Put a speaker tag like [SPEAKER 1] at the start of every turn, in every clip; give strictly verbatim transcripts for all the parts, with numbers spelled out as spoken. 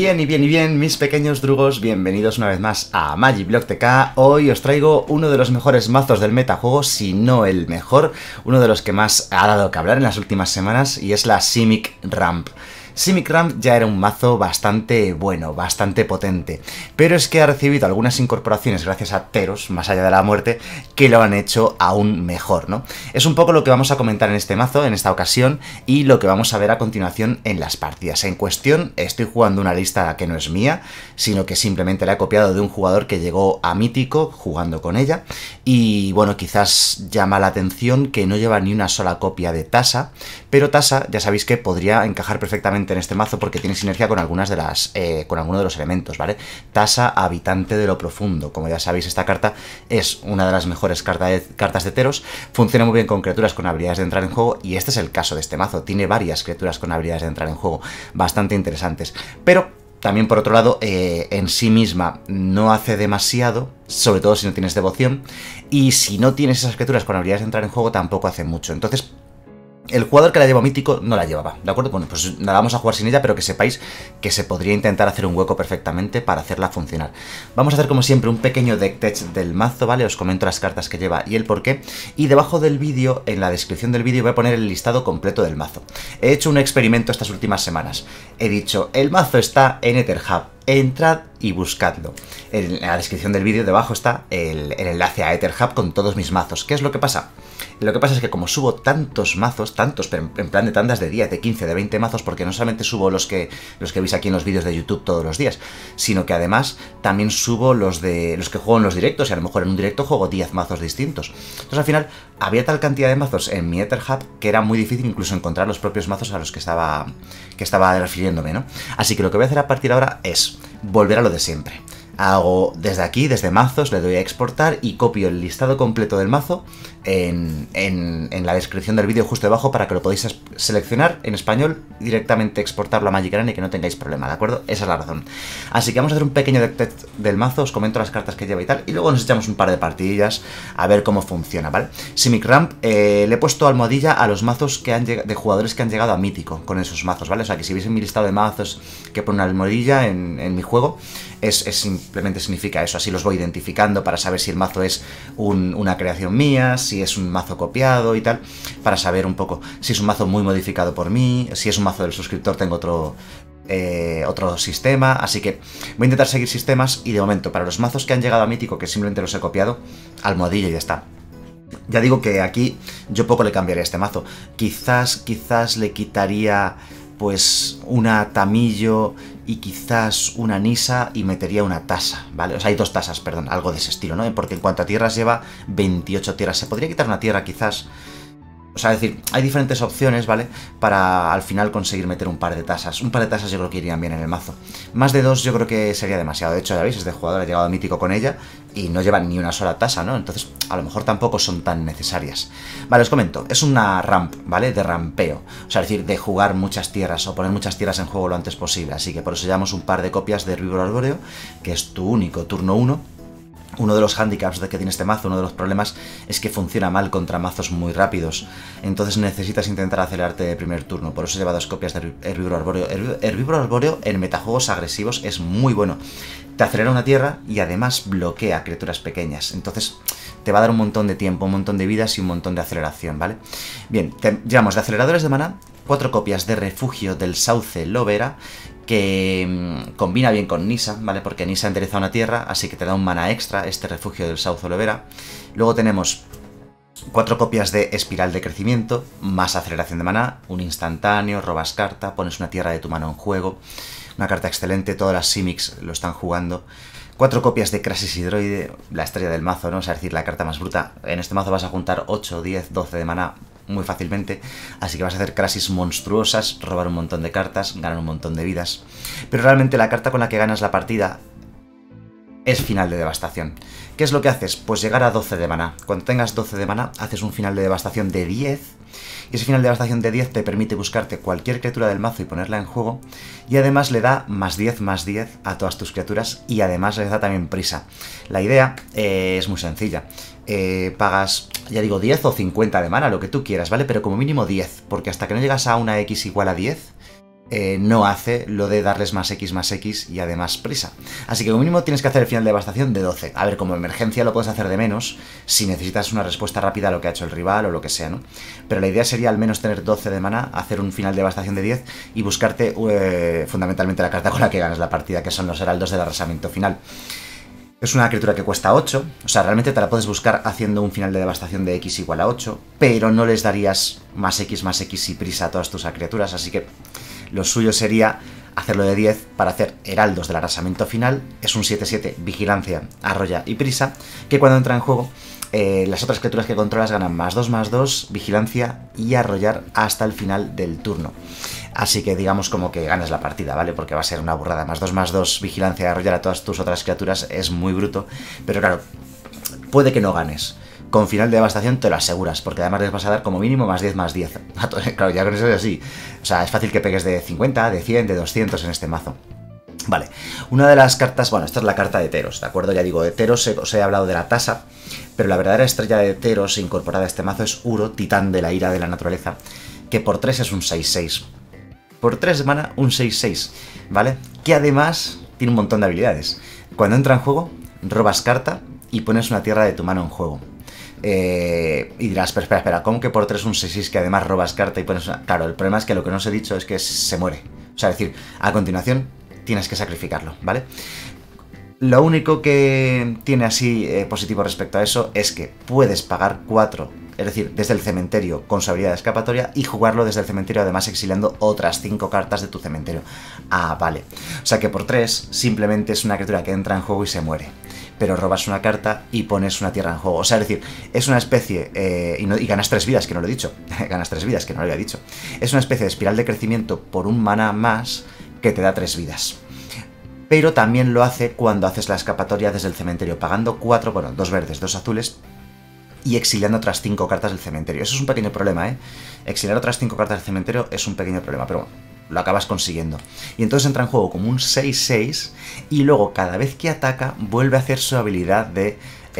[SPEAKER 1] Bien y bien y bien, mis pequeños drugos, bienvenidos una vez más a Magiblock T K. Hoy os traigo uno de los mejores mazos del metajuego, si no el mejor, uno de los que más ha dado que hablar en las últimas semanas, y es la Simic Ramp. Simic Ramp ya era un mazo bastante bueno, bastante potente, pero es que ha recibido algunas incorporaciones gracias a Teros, más allá de la muerte, que lo han hecho aún mejor, ¿no? Es un poco lo que vamos a comentar en este mazo, en esta ocasión, y lo que vamos a ver a continuación en las partidas. En cuestión, estoy jugando una lista que no es mía, sino que simplemente la he copiado de un jugador que llegó a Mítico jugando con ella, y bueno, quizás llama la atención que no lleva ni una sola copia de Tasa, pero Tasa, ya sabéis que podría encajar perfectamente en este mazo porque tiene sinergia con algunas de las eh, con algunos de los elementos, ¿vale? Tasa, habitante de lo profundo. Como ya sabéis, esta carta es una de las mejores carta de, cartas de Teros, funciona muy bien con criaturas con habilidades de entrar en juego, y este es el caso de este mazo. Tiene varias criaturas con habilidades de entrar en juego bastante interesantes, pero también, por otro lado, eh, en sí misma no hace demasiado, sobre todo si no tienes devoción, y si no tienes esas criaturas con habilidades de entrar en juego tampoco hace mucho. Entonces, el jugador que la lleva Mítico no la llevaba, ¿de acuerdo? Bueno, pues nada, vamos a jugar sin ella, pero que sepáis que se podría intentar hacer un hueco perfectamente para hacerla funcionar. Vamos a hacer, como siempre, un pequeño deck tech del mazo, ¿vale? Os comento las cartas que lleva y el porqué. Y debajo del vídeo, en la descripción del vídeo, voy a poner el listado completo del mazo. He hecho un experimento estas últimas semanas. He dicho, el mazo está en Etherhub. Entrad y buscadlo. En la descripción del vídeo debajo está el, el enlace a Etherhub con todos mis mazos. ¿Qué es lo que pasa? Lo que pasa es que como subo tantos mazos, tantos, pero en plan de tandas de diez, de quince, de veinte mazos, porque no solamente subo los que, los que veis aquí en los vídeos de YouTube todos los días, sino que además también subo los de los que juego en los directos, y a lo mejor en un directo juego diez mazos distintos. Entonces al final había tal cantidad de mazos en mi Etherhub que era muy difícil incluso encontrar los propios mazos a los que estaba, que estaba refiriéndome, ¿no? Así que lo que voy a hacer a partir de ahora es volver a lo de siempre. Hago desde aquí, desde mazos, le doy a exportar y copio el listado completo del mazo en, en, en la descripción del vídeo justo debajo para que lo podáis seleccionar en español, directamente exportarlo a Magic Arena y que no tengáis problema, ¿de acuerdo? Esa es la razón. Así que vamos a hacer un pequeño deck tech del mazo, os comento las cartas que lleva y tal, y luego nos echamos un par de partidillas a ver cómo funciona, ¿vale? Simic Ramp, eh, le he puesto almohadilla a los mazos que han de jugadores que han llegado a Mítico con esos mazos, ¿vale? O sea que si veis en mi listado de mazos que pone una almohadilla en, en mi juego, es, es simplemente significa eso. Así los voy identificando para saber si el mazo es un, una creación mía, si es un mazo copiado y tal, para saber un poco si es un mazo muy modificado por mí, si es un mazo del suscriptor tengo otro, eh, otro sistema. Así que voy a intentar seguir sistemas, y de momento para los mazos que han llegado a Mítico, que simplemente los he copiado, almohadilla y ya está. Ya digo que aquí yo poco le cambiaría a este mazo. Quizás, quizás le quitaría pues una Tamillo y quizás una Nisa y metería una Tasa, ¿vale? O sea, hay dos Tasas, perdón, algo de ese estilo, ¿no? Porque en cuanto a tierras lleva veintiocho tierras. Se podría quitar una tierra quizás. O sea, es decir, hay diferentes opciones, ¿vale? Para al final conseguir meter un par de tasas. Un par de tasas yo creo que irían bien en el mazo. Más de dos yo creo que sería demasiado. De hecho, ya veis, este jugador ha llegado a Mítico con ella y no lleva ni una sola tasa, ¿no? Entonces, a lo mejor tampoco son tan necesarias. Vale, os comento. Es una ramp, ¿vale? De rampeo. O sea, es decir, de jugar muchas tierras o poner muchas tierras en juego lo antes posible. Así que por eso llevamos un par de copias de Herbívoro Arbóreo, que es tu único turno uno. Uno de los handicaps de que tiene este mazo, uno de los problemas, es que funciona mal contra mazos muy rápidos. Entonces necesitas intentar acelerarte de primer turno. Por eso lleva dos copias de Herbívoro Arbóreo. Herbívoro Arbóreo en metajuegos agresivos es muy bueno. Te acelera una tierra y además bloquea criaturas pequeñas. Entonces te va a dar un montón de tiempo, un montón de vidas y un montón de aceleración, ¿vale? Bien, te, llevamos de aceleradores de maná, cuatro copias de Refugio del Sauce Lovera, que mmm, combina bien con Nisa, ¿vale? Porque Nisa endereza una tierra, así que te da un mana extra este Refugio del Sauce Lovera. Luego tenemos cuatro copias de Espiral de Crecimiento, más aceleración de maná, un instantáneo, robas carta, pones una tierra de tu mano en juego. Una carta excelente, todas las Simics lo están jugando. Cuatro copias de Crasis Hidroide, la estrella del mazo, ¿no? O sea, es decir, la carta más bruta. En este mazo vas a juntar ocho, diez, doce de maná muy fácilmente, así que vas a hacer Crasis monstruosas, robar un montón de cartas, ganar un montón de vidas. Pero realmente la carta con la que ganas la partida es Final de Devastación. ¿Qué es lo que haces? Pues llegar a doce de maná. Cuando tengas doce de maná, haces un Final de Devastación de diez, y ese Final de Devastación de diez te permite buscarte cualquier criatura del mazo y ponerla en juego, y además le da más diez, más diez a todas tus criaturas, y además les da también prisa. La idea eh, es muy sencilla. Eh, pagas, ya digo, diez o cincuenta de mana, lo que tú quieras, ¿vale? Pero como mínimo diez, porque hasta que no llegas a una X igual a diez, eh, no hace lo de darles más X más X y además prisa. Así que como mínimo tienes que hacer el final de devastación de doce. A ver, como emergencia lo puedes hacer de menos, si necesitas una respuesta rápida a lo que ha hecho el rival o lo que sea, ¿no? Pero la idea sería al menos tener doce de mana, hacer un final de devastación de diez y buscarte eh, fundamentalmente la carta con la que ganas la partida, que son los heraldos del arrasamiento final. Es una criatura que cuesta ocho, o sea, realmente te la puedes buscar haciendo un final de devastación de X igual a ocho, pero no les darías más X más X y prisa a todas tus criaturas, así que lo suyo sería hacerlo de diez para hacer heraldos del arrasamiento final. Es un siete siete, vigilancia, arrolla y prisa, que cuando entra en juego eh, las otras criaturas que controlas ganan más dos más dos, vigilancia y arrollar hasta el final del turno. Así que digamos como que ganas la partida, ¿vale? Porque va a ser una burrada. Más dos más dos, vigilancia y arrollar a todas tus otras criaturas es muy bruto. Pero claro, puede que no ganes. Con final de devastación te lo aseguras, porque además les vas a dar como mínimo más diez más diez. Claro, ya con eso es así. O sea, es fácil que pegues de cincuenta, de cien, de doscientos en este mazo. Vale, una de las cartas, bueno, esta es la carta de Teros, ¿de acuerdo? Ya digo, de Teros os he hablado de la tasa, pero la verdadera estrella de Teros incorporada a este mazo es Uro, titán de la ira de la naturaleza, que por tres es un seis seis. Por tres de mana, un seis seis, ¿vale? Que además tiene un montón de habilidades. Cuando entra en juego, robas carta y pones una tierra de tu mano en juego. Eh, y dirás, pero espera, espera, ¿cómo que por tres un seis seis que además robas carta y pones una...? Claro, el problema es que lo que no os he dicho es que se muere. O sea, es decir, a continuación tienes que sacrificarlo, ¿vale? Lo único que tiene así eh, positivo respecto a eso es que puedes pagar cuatro, es decir, desde el cementerio con su habilidad de escapatoria y jugarlo desde el cementerio además exiliando otras cinco cartas de tu cementerio. Ah, vale. O sea que por tres simplemente es una criatura que entra en juego y se muere. Pero robas una carta y pones una tierra en juego. O sea, es decir, es una especie... Eh, y, no, y ganas tres vidas, que no lo he dicho. Ganas tres vidas, que no lo había dicho. Es una especie de espiral de crecimiento por un mana más que te da tres vidas. Pero también lo hace cuando haces la escapatoria desde el cementerio, pagando cuatro, bueno, dos verdes, dos azules, y exiliando otras cinco cartas del cementerio. Eso es un pequeño problema, ¿eh? Exiliar otras cinco cartas del cementerio es un pequeño problema, pero bueno, lo acabas consiguiendo. Y entonces entra en juego como un seis seis, y luego cada vez que ataca vuelve a hacer su habilidad de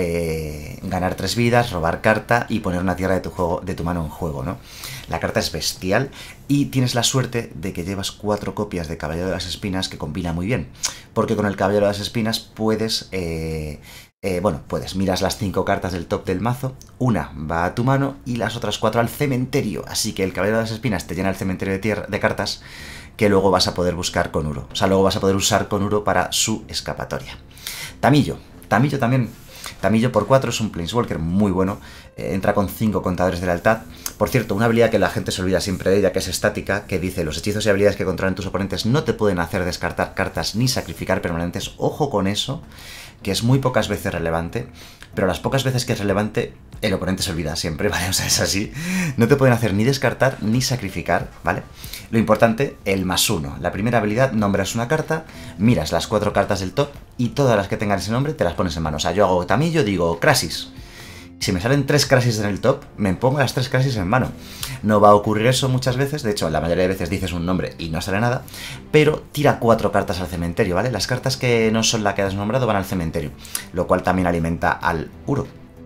[SPEAKER 1] eh, ganar tres vidas, robar carta y poner una tierra de tu, juego, de tu mano en juego, ¿no? La carta es bestial y tienes la suerte de que llevas cuatro copias de Caballero de las Espinas que combina muy bien, porque con el Caballero de las Espinas puedes... Eh, Eh, bueno, puedes, miras las cinco cartas del top del mazo, una va a tu mano y las otras cuatro al cementerio, así que el Caballero de las Espinas te llena el cementerio de, tierra, de cartas que luego vas a poder buscar con Uro, o sea, luego vas a poder usar con Uro para su escapatoria. Tamillo, Tamillo también, Tamillo por cuatro es un Planeswalker muy bueno, eh, entra con cinco contadores de lealtad. Por cierto, una habilidad que la gente se olvida siempre de ella, que es estática, que dice los hechizos y habilidades que controlan tus oponentes no te pueden hacer descartar cartas ni sacrificar permanentes. Ojo con eso, que es muy pocas veces relevante, pero las pocas veces que es relevante, el oponente se olvida siempre, ¿vale? O sea, es así. No te pueden hacer ni descartar ni sacrificar, ¿vale? Lo importante, el más uno. La primera habilidad, nombras una carta, miras las cuatro cartas del top y todas las que tengan ese nombre te las pones en mano. O sea, yo hago Tamillo, digo Krasis. Si me salen tres Krasis en el top, me pongo las tres Krasis en mano. No va a ocurrir eso muchas veces, de hecho, la mayoría de veces dices un nombre y no sale nada, pero tira cuatro cartas al cementerio, ¿vale? Las cartas que no son las que has nombrado van al cementerio, lo cual también alimenta al Uro.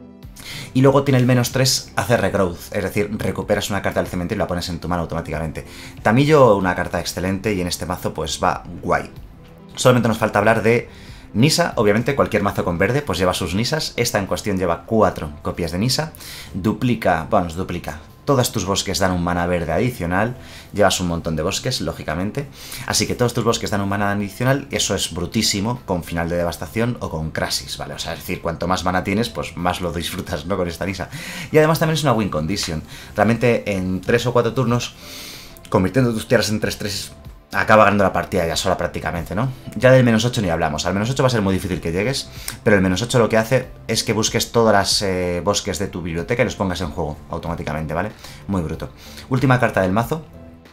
[SPEAKER 1] Y luego tiene el menos tres, hace regrowth, es decir, recuperas una carta del cementerio y la pones en tu mano automáticamente. Tamillo, una carta excelente y en este mazo pues va guay. Solamente nos falta hablar de Nissa, obviamente cualquier mazo con verde pues lleva sus Nissas, esta en cuestión lleva cuatro copias de Nissa, duplica, bueno, duplica, todos tus bosques dan un mana verde adicional, llevas un montón de bosques, lógicamente, así que todos tus bosques dan un mana adicional, eso es brutísimo con final de devastación o con Krasis, ¿vale? O sea, es decir, cuanto más mana tienes, pues más lo disfrutas, ¿no? Con esta Nissa. Y además también es una win condition, realmente en tres o cuatro turnos, convirtiendo tus tierras en tres tres, acaba ganando la partida ya sola prácticamente, ¿no? Ya del menos ocho ni hablamos. Al menos ocho va a ser muy difícil que llegues, pero el menos ocho lo que hace es que busques todas las eh, bosques de tu biblioteca y los pongas en juego automáticamente, ¿vale? Muy bruto. Última carta del mazo,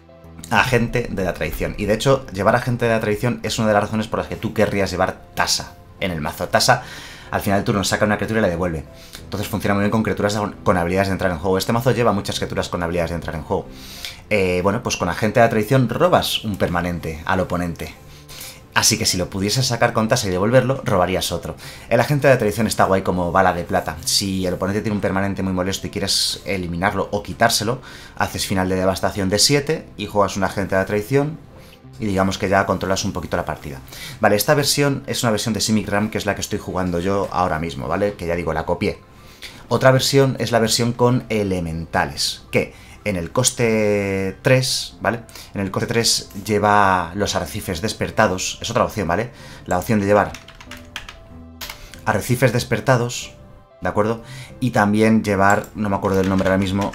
[SPEAKER 1] Agente de la Traición. Y de hecho, llevar Agente de la Traición es una de las razones por las que tú querrías llevar Tasa en el mazo. Tasa, al final del turno, saca una criatura y la devuelve. Entonces funciona muy bien con criaturas con habilidades de entrar en juego. Este mazo lleva muchas criaturas con habilidades de entrar en juego. Eh, bueno, pues con Agente de la Traición robas un permanente al oponente. Así que si lo pudieses sacar con tasa y devolverlo, robarías otro. El Agente de la Traición está guay como bala de plata. Si el oponente tiene un permanente muy molesto y quieres eliminarlo o quitárselo, haces final de devastación de siete y juegas un Agente de la Traición, y digamos que ya controlas un poquito la partida. Vale, esta versión es una versión de Simic Ram, que es la que estoy jugando yo ahora mismo, ¿vale? Que ya digo, la copié. Otra versión es la versión con elementales, que en el coste tres, ¿vale? En el coste tres lleva los arrecifes despertados, es otra opción, ¿vale? La opción de llevar arrecifes despertados, ¿de acuerdo? Y también llevar, no me acuerdo del nombre ahora mismo,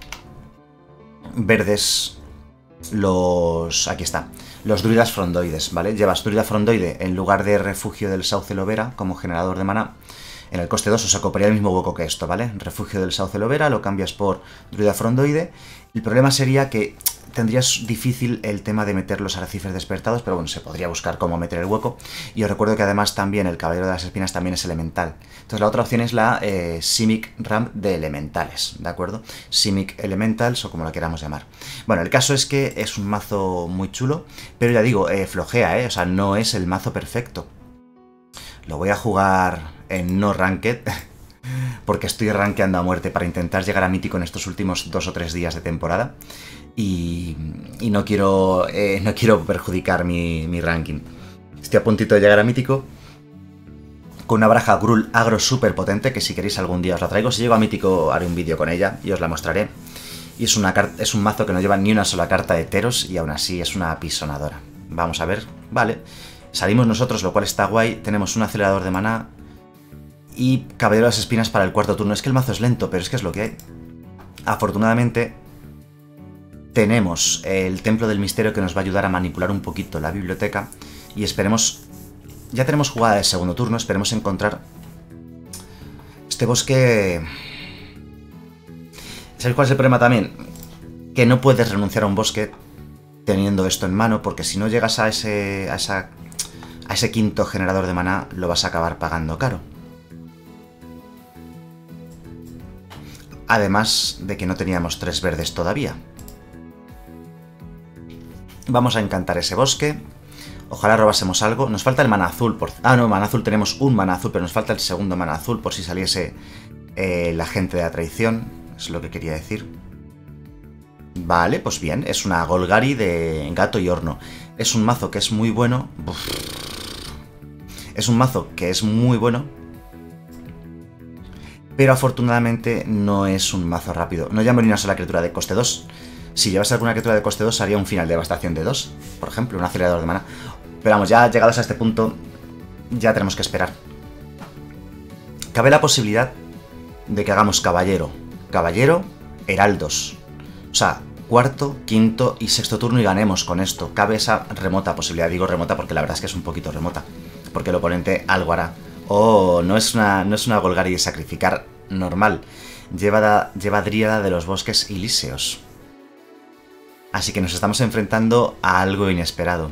[SPEAKER 1] verdes, los... aquí está, los druidas frondoides, ¿vale? Llevas druida frondoide en lugar de refugio del sauce lovera como generador de maná. En el coste dos os ocuparía el mismo hueco que esto, ¿vale? Refugio del sauce lovera, lo cambias por druida frondoide. El problema sería que tendrías difícil el tema de meter los arrecifes despertados, pero bueno, se podría buscar cómo meter el hueco. Y os recuerdo que además también el caballero de las espinas también es elemental. Entonces la otra opción es la eh, Simic Ram de elementales, ¿de acuerdo? Simic Elementals o como lo queramos llamar. Bueno, el caso es que es un mazo muy chulo, pero ya digo, eh, flojea, ¿eh? O sea, no es el mazo perfecto. Lo voy a jugar en no ranked, porque estoy rankeando a muerte para intentar llegar a mítico en estos últimos dos o tres días de temporada. Y, y no quiero eh, no quiero perjudicar mi, mi ranking. Estoy a puntito de llegar a mítico con una baraja Gruul agro súper potente, que si queréis algún día os la traigo. Si llego a mítico haré un vídeo con ella y os la mostraré. Y es, una es un mazo que no lleva ni una sola carta de Teros y aún así es una apisonadora. Vamos a ver, vale. Salimos nosotros, lo cual está guay. Tenemos un acelerador de maná y caballero de las espinas para el cuarto turno. Es que el mazo es lento, pero es que es lo que hay. Afortunadamente tenemos el Templo del Misterio, que nos va a ayudar a manipular un poquito la biblioteca. Y esperemos... ya tenemos jugada de segundo turno, esperemos encontrar... este bosque... ¿Sabéis cuál es el problema también? Que no puedes renunciar a un bosque teniendo esto en mano, porque si no llegas a ese, a esa, a ese quinto generador de maná, lo vas a acabar pagando caro. Además de que no teníamos tres verdes todavía. Vamos a encantar ese bosque. Ojalá robásemos algo. Nos falta el maná azul. Por... ah, no, maná azul. Tenemos un maná azul, pero nos falta el segundo maná azul por si saliese eh, la gente de la traición. Es lo que quería decir. Vale, pues bien. Es una Golgari de gato y horno. Es un mazo que es muy bueno. Uf. Es un mazo que es muy bueno. Pero afortunadamente no es un mazo rápido. No llamo ni una sola criatura de coste dos. Si llevas alguna criatura de coste dos, haría un final de devastación de dos. Por ejemplo, un acelerador de mana. Pero vamos, ya llegados a este punto, ya tenemos que esperar. Cabe la posibilidad de que hagamos caballero, caballero, heraldos. O sea, cuarto, quinto y sexto turno y ganemos con esto. Cabe esa remota posibilidad. Digo remota porque la verdad es que es un poquito remota. Porque el oponente algo hará. Oh, no es una, no es una Golgari de sacrificar normal. Lleva, da, lleva Dríada de los Bosques Ilíseos. Así que nos estamos enfrentando a algo inesperado.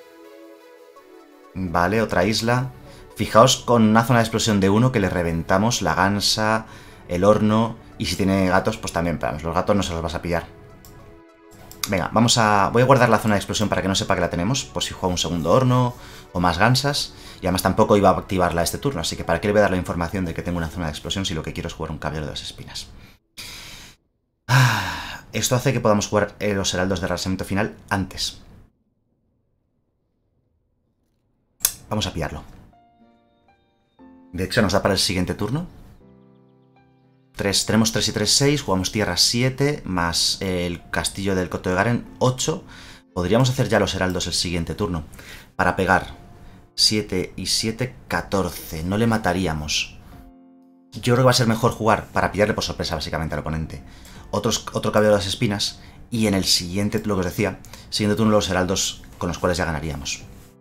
[SPEAKER 1] Vale, otra isla. Fijaos con una zona de explosión de uno que le reventamos la gansa, el horno. Y si tiene gatos, pues también, vamos, los gatos no se los vas a pillar. Venga, vamos a... voy a guardar la zona de explosión para que no sepa que la tenemos, por si juega un segundo horno o más gansas. Y además tampoco iba a activarla este turno, así que para qué le voy a dar la información de que tengo una zona de explosión si lo que quiero es jugar un caballero de las espinas. Ah, esto hace que podamos jugar eh, los heraldos de arrasamiento final antes. Vamos a pillarlo. De hecho nos da para el siguiente turno. tres, tenemos tres y tres, seis, jugamos tierra siete, más el castillo del Coto de Garen, ocho. Podríamos hacer ya los heraldos el siguiente turno. Para pegar siete y siete, catorce. No le mataríamos. Yo creo que va a ser mejor jugar para pillarle por sorpresa básicamente al oponente. Otros, otro caballero de las espinas. Y en el siguiente, lo que os decía, siguiente turno los heraldos con los cuales ya ganaríamos.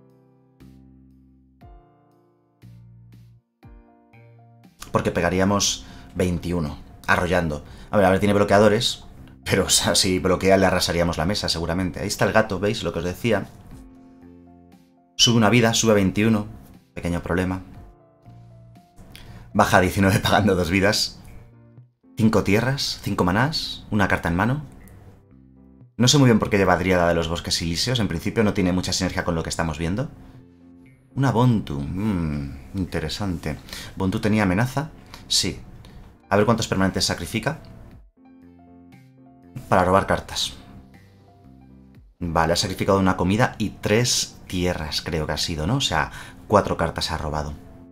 [SPEAKER 1] Porque pegaríamos veintiuno, arrollando. A ver, a ver, tiene bloqueadores, pero o sea, si bloquea le arrasaríamos la mesa seguramente. Ahí está el gato, ¿veis lo que os decía? Sube una vida, sube a veintiuno, pequeño problema. Baja a diecinueve pagando dos vidas. cinco tierras, cinco manás, una carta en mano. No sé muy bien por qué lleva Dríada de los Bosques Ilíseos, en principio no tiene mucha sinergia con lo que estamos viendo. Una Bontu, mmm, interesante. ¿Bontu tenía amenaza? Sí. A ver cuántos permanentes sacrifica. Para robar cartas. Vale, ha sacrificado una comida y tres tierras, creo que ha sido, ¿no? O sea, cuatro cartas ha robado.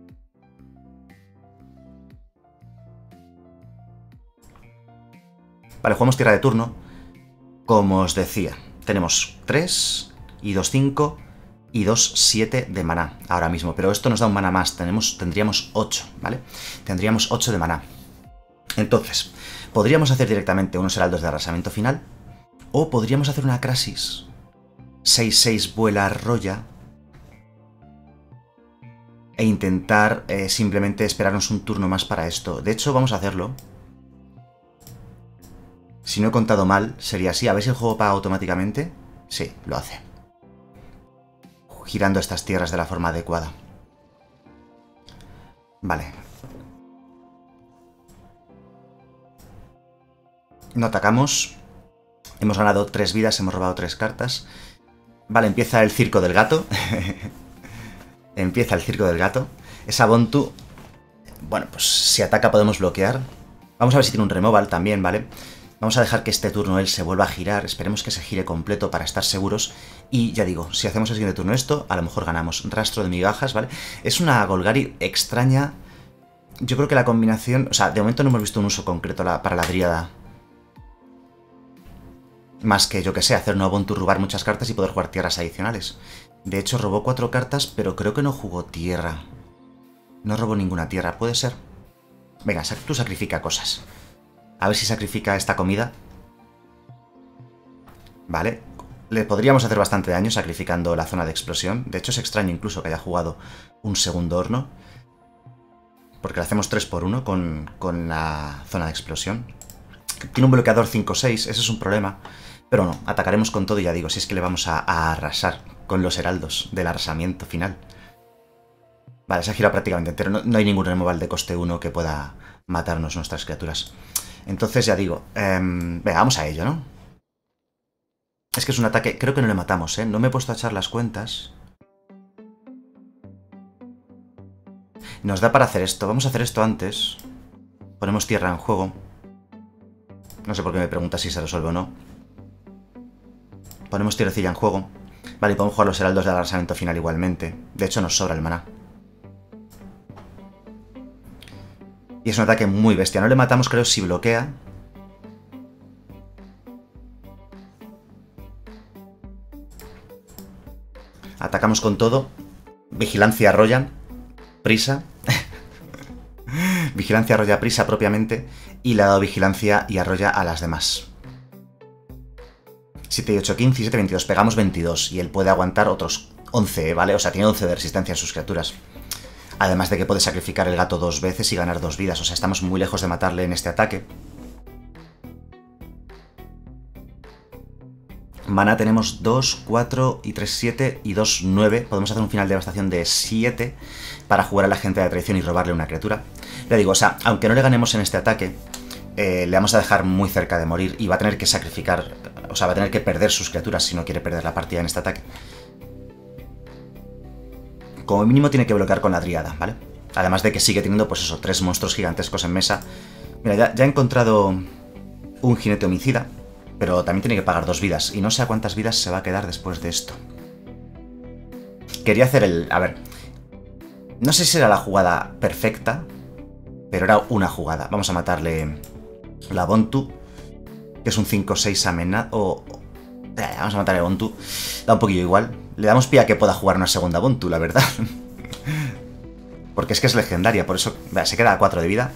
[SPEAKER 1] Vale, jugamos tierra de turno. Como os decía, tenemos tres y dos cinco y dos siete de maná ahora mismo. Pero esto nos da un maná más, tenemos, tendríamos ocho, ¿vale? Tendríamos ocho de maná. Entonces, podríamos hacer directamente unos heraldos de arrasamiento final. O podríamos hacer una Crasis. seis seis vuela roya. E intentar eh, simplemente esperarnos un turno más para esto. De hecho, vamos a hacerlo. Si no he contado mal, sería así. A ver si el juego paga automáticamente. Sí, lo hace. Girando estas tierras de la forma adecuada. Vale. No atacamos. Hemos ganado tres vidas, hemos robado tres cartas. Vale, empieza el circo del gato. Empieza el circo del gato. Esa Bontu... Bueno, pues si ataca podemos bloquear. Vamos a ver si tiene un removal también, ¿vale? Vamos a dejar que este turno él se vuelva a girar. Esperemos que se gire completo para estar seguros. Y ya digo, si hacemos el siguiente turno esto, a lo mejor ganamos. Rastro de migajas, ¿vale? Es una Golgari extraña. Yo creo que la combinación... O sea, de momento no hemos visto un uso concreto para la dríada. Más que, yo que sé, hacer una Ubuntu, robar muchas cartas y poder jugar tierras adicionales. De hecho, robó cuatro cartas, pero creo que no jugó tierra. No robó ninguna tierra, ¿puede ser? Venga, tú sacrifica cosas. A ver si sacrifica esta comida. Vale. Le podríamos hacer bastante daño sacrificando la zona de explosión. De hecho, es extraño incluso que haya jugado un segundo horno. Porque le hacemos tres por uno con, con la zona de explosión. Tiene un bloqueador cinco seis, ese es un problema. Pero no, atacaremos con todo y ya digo, si es que le vamos a, a arrasar con los heraldos del arrasamiento final. Vale, se ha girado prácticamente entero. No, no hay ningún removal de coste uno que pueda matarnos nuestras criaturas. Entonces ya digo, eh, venga, vamos a ello, ¿no? Es que es un ataque, creo que no le matamos, ¿eh? No me he puesto a echar las cuentas. Nos da para hacer esto, vamos a hacer esto antes. Ponemos tierra en juego. No sé por qué me pregunta si se resuelve o no. Ponemos tierrecilla en juego. Vale, y podemos jugar los heraldos del arrasamiento final igualmente. De hecho, nos sobra el maná. Y es un ataque muy bestia. No le matamos, creo, si bloquea. Atacamos con todo. Vigilancia arrolla. Prisa. Vigilancia arrolla prisa propiamente. Y le ha dado vigilancia y arrolla a las demás. siete y ocho, quince y siete, veintidós. Pegamos veintidós. Y él puede aguantar otros once, ¿vale? O sea, tiene once de resistencia en sus criaturas. Además de que puede sacrificar el gato dos veces y ganar dos vidas. O sea, estamos muy lejos de matarle en este ataque. Mana tenemos dos, cuatro y tres, siete y dos, nueve. Podemos hacer un final de devastación de siete para jugar a la gente de traición y robarle una criatura. Le digo, o sea, aunque no le ganemos en este ataque, eh, le vamos a dejar muy cerca de morir y va a tener que sacrificar, o sea, va a tener que perder sus criaturas si no quiere perder la partida en este ataque. Como mínimo tiene que bloquear con la dríada, ¿vale? Además de que sigue teniendo, pues eso, tres monstruos gigantescos en mesa. Mira, ya, ya he encontrado un jinete homicida. Pero también tiene que pagar dos vidas. Y no sé a cuántas vidas se va a quedar después de esto. Quería hacer el... A ver. No sé si era la jugada perfecta. Pero era una jugada. Vamos a matarle la Bontu. Que es un cinco seis amenaza. O... Eh, vamos a matarle a Bontu. Da un poquillo igual. Le damos pie a que pueda jugar una segunda Bontu, la verdad. Porque es que es legendaria. Por eso... Vea, se queda a cuatro de vida.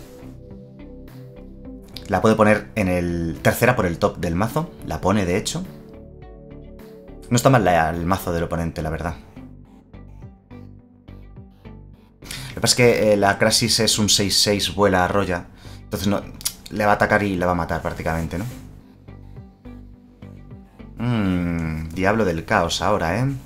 [SPEAKER 1] La puede poner en el tercera por el top del mazo. La pone, de hecho. No está mal la, el mazo del oponente, la verdad. Lo que pasa es que eh, la Crasis es un seis seis, vuela, arrolla. Entonces no, le va a atacar y la va a matar prácticamente, ¿no? Mmm, Diablo del Caos ahora, ¿eh?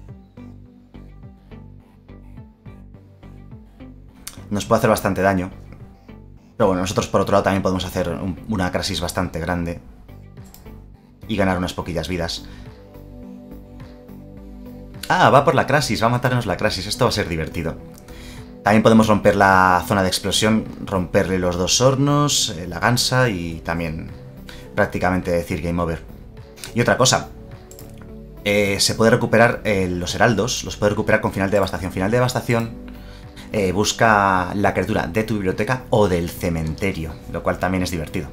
[SPEAKER 1] Nos puede hacer bastante daño. Pero bueno, nosotros por otro lado también podemos hacer un, una Crasis bastante grande. Y ganar unas poquillas vidas. Ah, va por la Crasis, va a matarnos la Crasis. Esto va a ser divertido. También podemos romper la zona de explosión, romperle los dos hornos, eh, la gansa y también prácticamente decir game over. Y otra cosa. eh, se puede recuperar eh, los heraldos, los puede recuperar con final de devastación. Final de devastación eh, busca la criatura de tu biblioteca o del cementerio, lo cual también es divertido.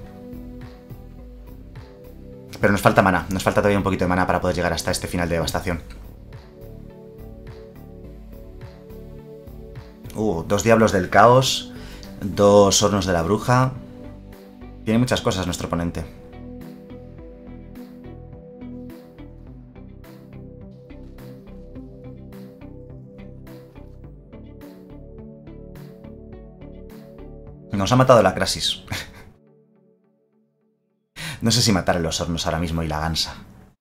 [SPEAKER 1] Pero nos falta mana, nos falta todavía un poquito de mana para poder llegar hasta este final de devastación. Uh, dos diablos del caos, dos hornos de la bruja. Tiene muchas cosas nuestro oponente. Nos ha matado la Crasis. No sé si matar a los hornos ahora mismo y la gansa.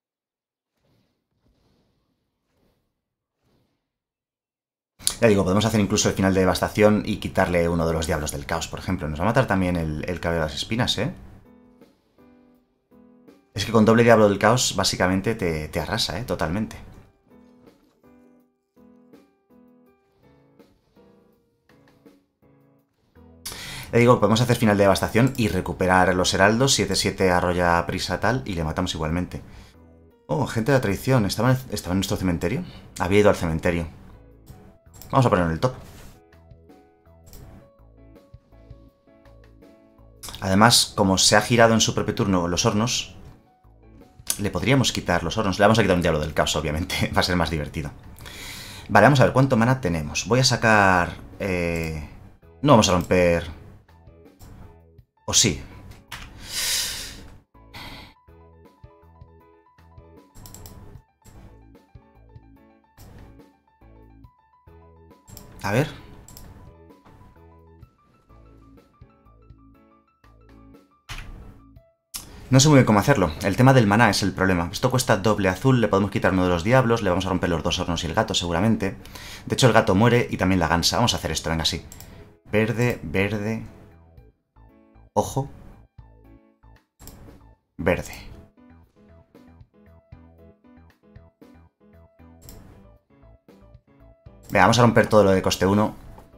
[SPEAKER 1] Ya digo, podemos hacer incluso el final de devastación y quitarle uno de los diablos del caos, por ejemplo. Nos va a matar también el, el cabello de las espinas, ¿eh? Es que con doble diablo del caos básicamente te, te arrasa, ¿eh? Totalmente. Le digo, podemos hacer final de devastación y recuperar los heraldos. siete siete arrolla prisa tal y le matamos igualmente. Oh, gente de la traición. ¿Estaba en, ¿Estaba en nuestro cementerio? Había ido al cementerio. Vamos a ponerlo en el top. Además, como se ha girado en su propio turno los hornos, le podríamos quitar los hornos. Le vamos a quitar un diablo del caos, obviamente. Va a ser más divertido. Vale, vamos a ver cuánto mana tenemos. Voy a sacar... Eh... No vamos a romper... ¿O sí? A ver. No sé muy bien cómo hacerlo. El tema del maná es el problema. Esto cuesta doble azul, le podemos quitar uno de los diablos, le vamos a romper los dos hornos y el gato seguramente. De hecho el gato muere y también la gansa. Vamos a hacer esto, venga, así. Verde, verde... Ojo. Verde. Venga, vamos a romper todo lo de coste uno.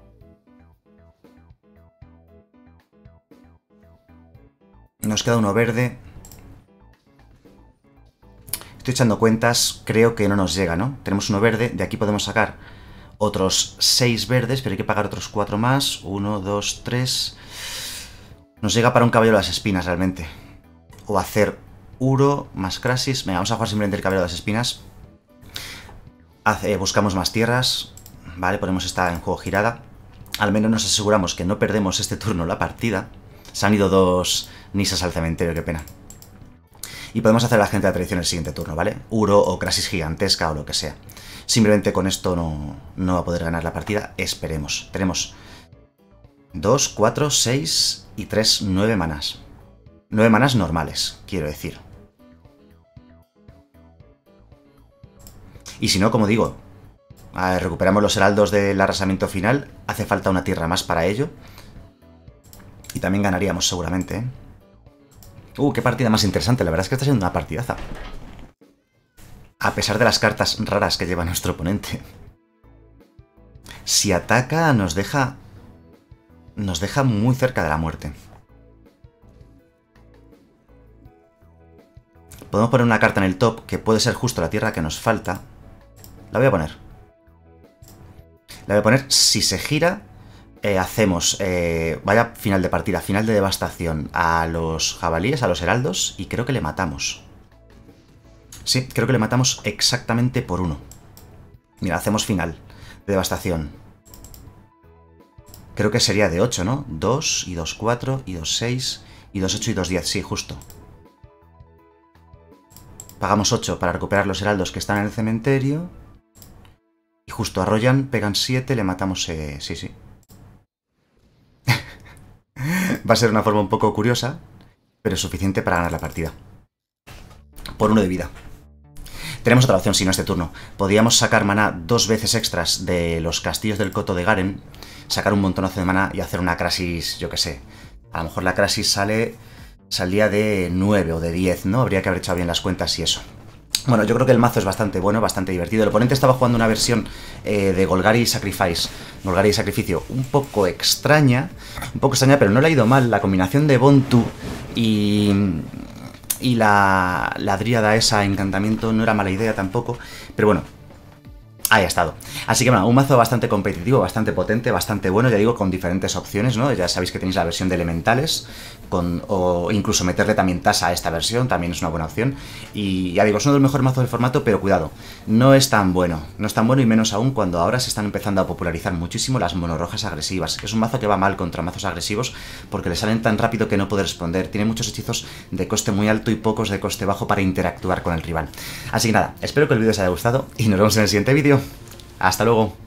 [SPEAKER 1] Nos queda uno verde. Estoy echando cuentas, creo que no nos llega, ¿no? Tenemos uno verde, de aquí podemos sacar otros seis verdes, pero hay que pagar otros cuatro más. Uno, dos, tres... Nos llega para un caballero de las espinas, realmente. O hacer Uro más Crasis. Venga, vamos a jugar simplemente el caballero de las espinas. Hace, buscamos más tierras. Vale, ponemos esta en juego girada. Al menos nos aseguramos que no perdemos este turno la partida. Se han ido dos Nisas al cementerio, qué pena. Y podemos hacer a la gente de la tradición el siguiente turno, ¿vale? Uro o Crasis gigantesca o lo que sea. Simplemente con esto no, no va a poder ganar la partida. Esperemos. Tenemos dos, cuatro, seis... y tres, nueve manás. nueve manás normales, quiero decir. Y si no, como digo, recuperamos los heraldos del arrasamiento final. Hace falta una tierra más para ello. Y también ganaríamos seguramente, ¿eh? Uh, qué partida más interesante. La verdad es que está siendo una partidaza. A pesar de las cartas raras que lleva nuestro oponente. Si ataca, nos deja... Nos deja muy cerca de la muerte. Podemos poner una carta en el top que puede ser justo la tierra que nos falta. La voy a poner. La voy a poner, si se gira, eh, hacemos, eh, vaya final de partida, final de devastación a los jabalíes, a los heraldos, y creo que le matamos. Sí, creo que le matamos exactamente por uno. Mira, hacemos final de devastación. Creo que sería de ocho, ¿no? dos, y dos, cuatro, y dos, seis, y dos, ocho, y dos, diez. Sí, justo. Pagamos ocho para recuperar los heraldos que están en el cementerio. Y justo arrollan, pegan siete, le matamos... Eh... Sí, sí. Va a ser una forma un poco curiosa, pero suficiente para ganar la partida. Por uno de vida. Tenemos otra opción, si no este turno. Podríamos sacar maná dos veces extras de los castillos del Coto de Garen, sacar un montonazo de maná y hacer una Crasis, yo que sé. A lo mejor la Crasis sale, salía de nueve o de diez, ¿no? Habría que haber echado bien las cuentas y eso. Bueno, yo creo que el mazo es bastante bueno, bastante divertido. El oponente estaba jugando una versión eh, de Golgari Sacrifice, Golgari Sacrificio, un poco extraña, un poco extraña, pero no le ha ido mal. La combinación de Bontu y... y la, la dríada esa, encantamiento, no era mala idea tampoco, pero bueno, ahí ha estado. Así que bueno, un mazo bastante competitivo, bastante potente, bastante bueno, ya digo, con diferentes opciones, ¿no? Ya sabéis que tenéis la versión de elementales, con, o incluso meterle también tasa a esta versión, también es una buena opción. Y ya digo, es uno de los mejores mazos del formato, pero cuidado, no es tan bueno. No es tan bueno y menos aún cuando ahora se están empezando a popularizar muchísimo las monorrojas agresivas. Es un mazo que va mal contra mazos agresivos porque le salen tan rápido que no puede responder. Tiene muchos hechizos de coste muy alto y pocos de coste bajo para interactuar con el rival. Así que nada, espero que el vídeo os haya gustado y nos vemos en el siguiente vídeo. Hasta luego.